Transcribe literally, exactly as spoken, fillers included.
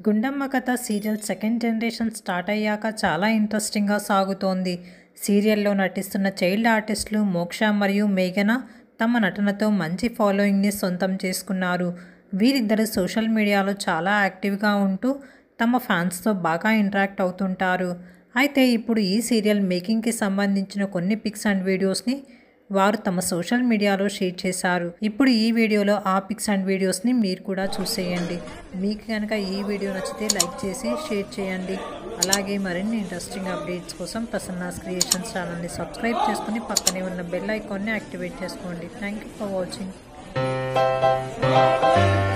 గుండమ్మ కథ serial second generation start అయ్యాక చాలా ఇంట్రెస్టింగ్గా సాగుతోంది. సీరియల్లో నటిస్తున్న చైల్డ్ ఆర్టిస్టులు మోక్ష మరియు మేఘన తమ నటనతో మంచి ఫాలోయింగ్ని సొంతం చేసుకున్నారు. వీరిద్దరు సోషల్ మీడియాలో చాలా యాక్టివ్గా ఉంటూ తమ ఫ్యాన్స్తో బాగా ఇంటరాక్ట్ అవుతుంటారు. అయితే ఇప్పుడు ఈ సీరియల్ మేకింగ్కి సంబంధించిన కొన్ని పిక్స్ అండ్ వీడియోస్ని వారు తమ సోషల్ మీడియాలో షేర్ చేశారు. ఇప్పుడు ఈ వీడియోలో ఆ పిక్స్ అండ్ వీడియోస్ని మీరు కూడా చూసేయండి. మీకు కనుక ఈ వీడియో నచ్చితే లైక్ చేసి షేర్ చేయండి. అలాగే మరిన్ని ఇంట్రెస్టింగ్ అప్డేట్స్ కోసం ప్రసన్నాస్ క్రియేషన్స్ ఛానల్ని సబ్స్క్రైబ్ చేసుకుని పక్కనే ఉన్న బెల్ ఐకాన్ని యాక్టివేట్ చేసుకోండి. Thank you for watching.